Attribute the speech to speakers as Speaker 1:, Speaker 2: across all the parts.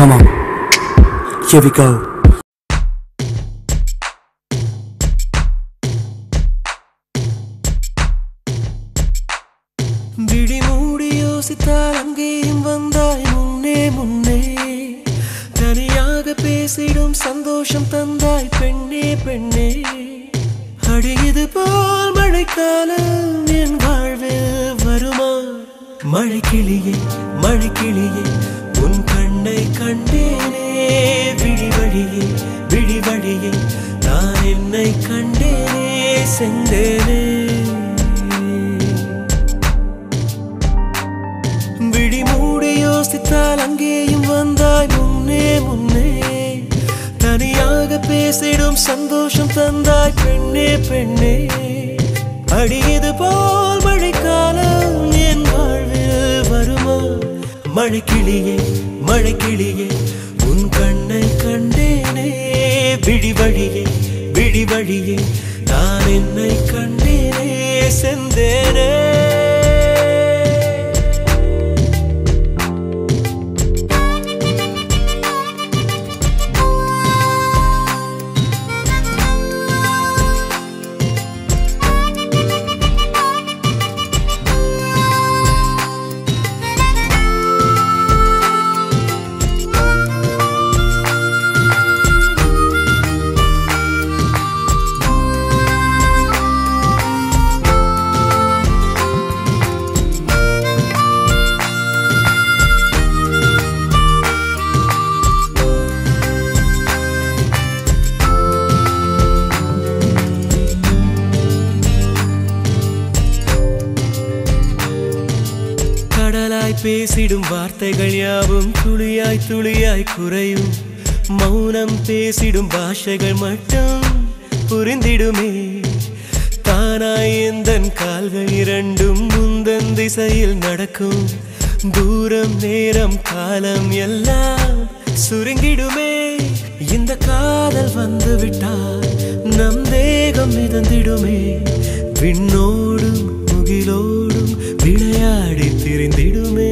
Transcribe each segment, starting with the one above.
Speaker 1: Come on, here we go.
Speaker 2: விழி மூடி யோசித்தால் அங்கேயும் வந்தாய் முன்னே முன்னே தனியாக பேசிடும் சந்தோஷம் தந்தாய் பெண்ணே பெண்ணே அடியது போல் மழைக்காலம் என் வாழ்வில் வருமா மழைக்கிளியே மழைக்கிளியே உன் கண்ணை கண்டேனே விழி வழியே விழி வழியே நான் என்னை கண்டேனே சென்றேனே விழி மூடி யோசித்தால் அங்கேயும் வந்தாய் முன்னே முன்னே தனியாக பேசிடும் சந்தோஷம் தந்தாய் பெண்ணே பெண்ணே அடியது போல் மழைக்காலம் என் வாழ்வில் வருமா மழைக்கிளியே மழைக்கிளியே உன் கண்ணை கண்டேனே விழி வழியே விழி வழியே நான் என்னை கண்டேனே சென்றேனே பேசிடும் வார்த்தைகள் யாவும் துளியாய் துளியாய் குறையும் மௌனம் பேசிடும் பாஷைகள் மட்டும் புரிந்திடுமே தானாய் எந்தன் கால்கள் இரண்டும் முந்தன் திசையில் நடக்கும் தூரம் நேரம் காலம் எல்லாம் சுருங்கிடுமே இந்த காதல் வந்து விட்டால் நம் தேகம் மிதந்திடுமே விண்ணோடும் முகிலோடும் விளையாடி திரிந்திடுமே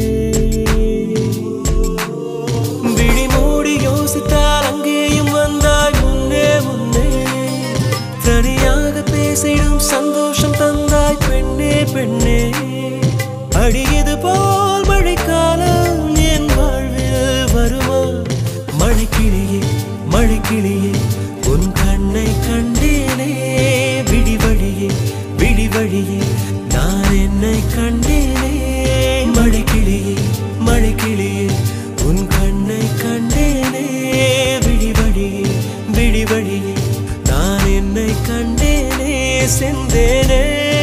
Speaker 2: விழி மூடி யோசித்தால் அங்கேயும் வந்தாய் முன்னே முன்னே தனியாக பேசிடும் சந்தோஷம் தந்தாய் பெண்ணே பெண்ணே அடியது போல் மழைக்காலம் என் வாழ்வில் வருமா மழைக்கிளியே மழைக்கிளியே உன் கண்ணை கண்டேனே விழி வழியே விழி வழியே நான் என்னை கண்டேனே மழைக்கிளியே மழைக்கிளியே உன் கண்ணை கண்டேனே விழி வழியே விழி வழியே நான் என்னை கண்டேனே சென்றேனே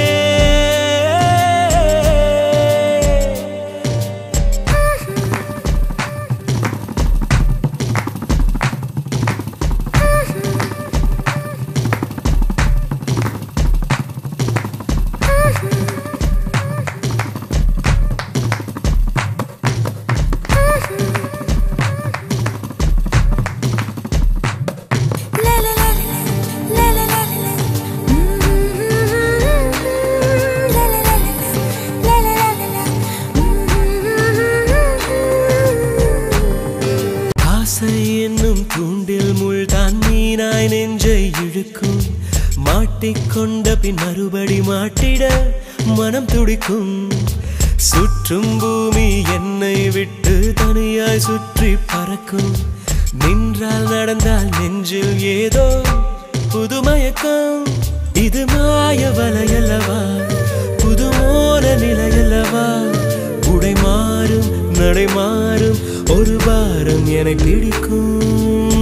Speaker 2: என்னும் தூண்டில் முள்தான் மீனாய் நெஞ்சை இழுக்கும் மாட்டிக்கொண்ட பின் மறுபடி மாட்டிட மனம் துடிக்கும் சுற்றும் பூமி என்னை விட்டு தனியாய் சுற்றி பறக்கும் நின்றால் நடந்தால் நெஞ்சில் ஏதோ புதுமயக்கம் இது மாய வலையல்லவா புதுமோன நிலையல்லவா உடை மாறும் நடை மாறும் ஒரு வாரம் என்னை பிடிக்கும்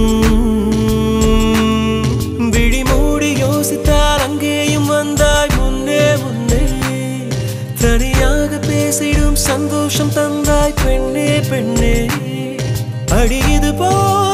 Speaker 2: விழி மூடி யோசித்தால் அங்கேயும் வந்தாய் முன்னே முன்னே தனியாக பேசிடும் சந்தோஷம் தந்தாய் பெண்ணே பெண்ணே அடியது போ